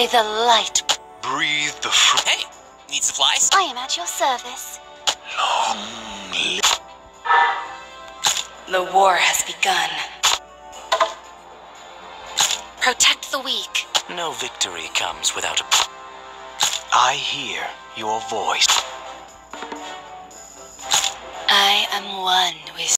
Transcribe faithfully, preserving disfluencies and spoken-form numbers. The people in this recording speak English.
May the light breathe the fruit. Hey, need supplies? I am at your service. Long live. The war has begun. Protect the weak. No victory comes without a... I hear your voice. I am one with